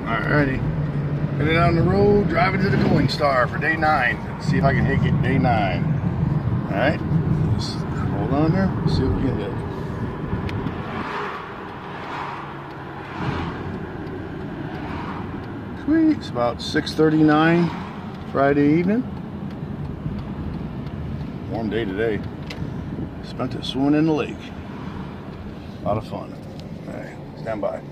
Alrighty. Headed on the road, driving to the Going Star for day 9. Let's see if I can hit day 9. Alright. Just hold on there. See what we can hit. Sweet. It's about 6:39 Friday evening. Warm day today. Spent it swimming in the lake. A lot of fun. Alright, stand by.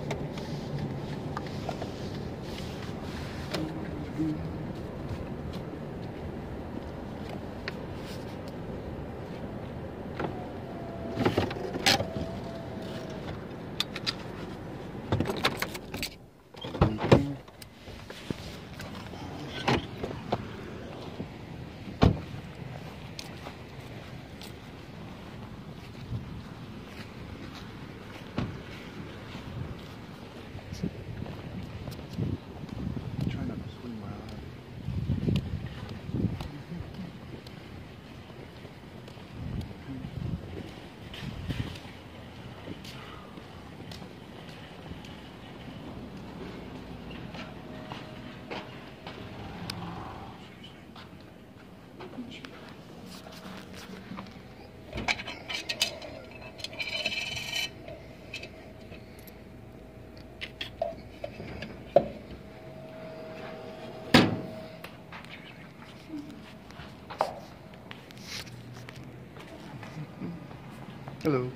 Hello.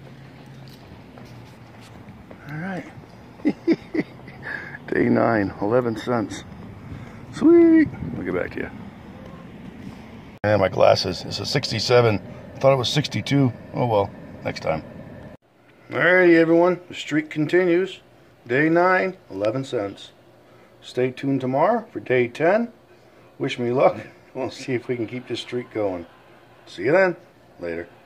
Alright. Day 9, 11 cents. Sweet. I'll get back to you. And my glasses. It's a 67. I thought it was 62. Oh well, next time. Alrighty everyone, the streak continues. Day 9, 11 cents. Stay tuned tomorrow for day 10. Wish me luck. We'll see if we can keep this streak going. See you then. Later.